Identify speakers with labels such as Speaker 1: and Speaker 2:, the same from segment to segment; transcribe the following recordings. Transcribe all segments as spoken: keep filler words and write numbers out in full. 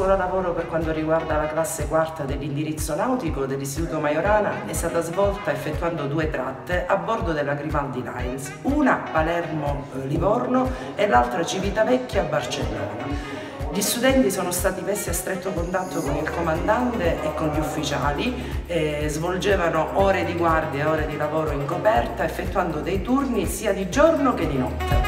Speaker 1: scuola lavoro per quanto riguarda la classe quarta dell'indirizzo nautico dell'Istituto Majorana è stata svolta effettuando due tratte a bordo della Grimaldi Lines, una Palermo-Livorno e l'altra Civitavecchia-Barcellona. Gli studenti sono stati messi a stretto contatto con il comandante e con gli ufficiali, eh, svolgevano ore di guardia e ore di lavoro in coperta, effettuando dei turni sia di giorno che di notte.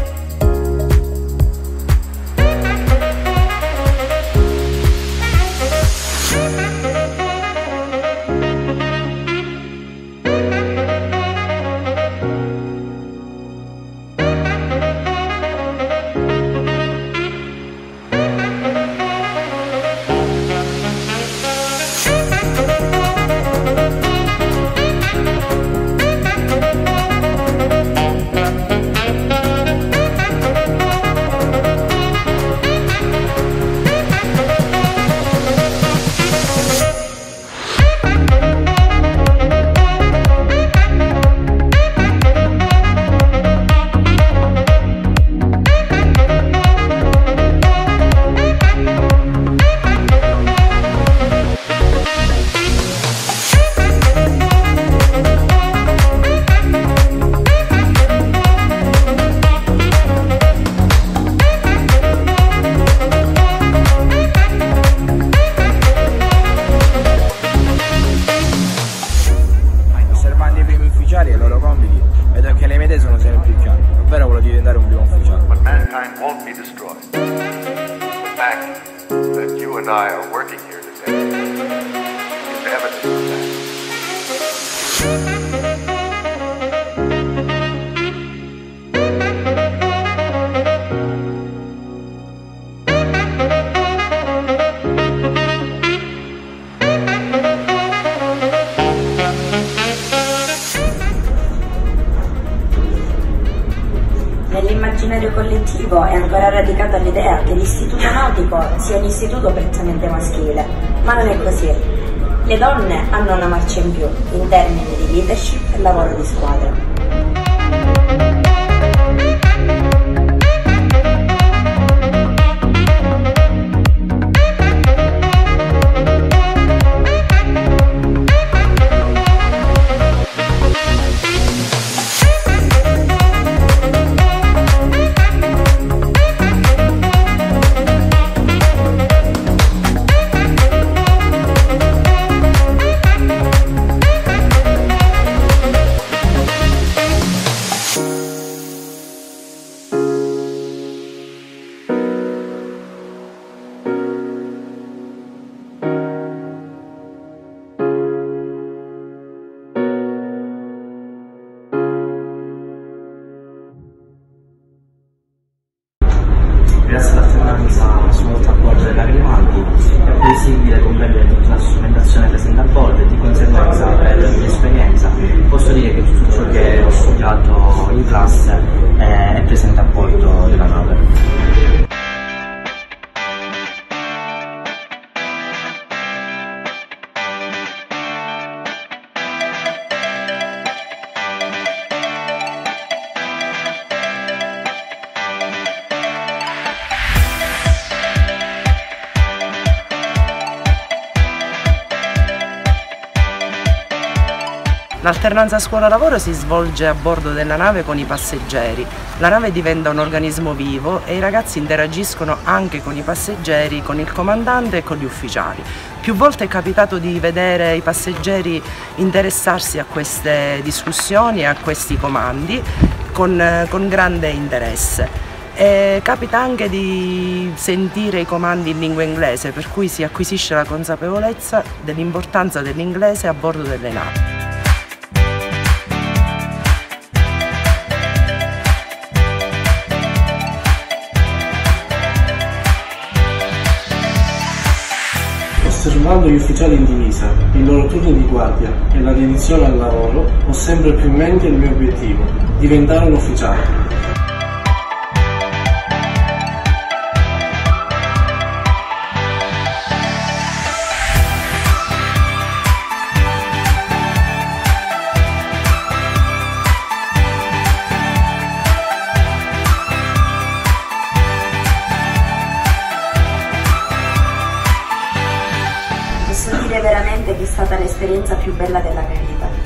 Speaker 2: E i loro compiti, vedo che le mete sono sempre più chiare, ovvero quello di diventare un primo ufficiale.
Speaker 3: But mankind won't be destroyed. The fact that you and I are working here today is evidence of that.
Speaker 4: Nell'immaginario collettivo è ancora radicata l'idea che l'istituto nautico sia un istituto prettamente maschile, ma non è così. Le donne hanno una marcia in più in termini di leadership e lavoro di squadra.
Speaker 5: Grazie all'alternanza svolta a bordo della Grimaldi è possibile comprendere tutta la strumentazione presente a bordo e di conseguenza, per la mia esperienza, posso dire che tutto ciò che ho studiato in classe è, è presente a bordo della nave.
Speaker 1: L'alternanza scuola-lavoro si svolge a bordo della nave con i passeggeri. La nave diventa un organismo vivo e i ragazzi interagiscono anche con i passeggeri, con il comandante e con gli ufficiali. Più volte è capitato di vedere i passeggeri interessarsi a queste discussioni e a questi comandi con, con grande interesse. E capita anche di sentire i comandi in lingua inglese, per cui si acquisisce la consapevolezza dell'importanza dell'inglese a bordo delle navi.
Speaker 6: Osservando gli ufficiali in divisa, il loro turno di guardia e la dedizione al lavoro, ho sempre più in mente il mio obiettivo: diventare un ufficiale.
Speaker 4: ed è stata l'esperienza più bella della mia vita.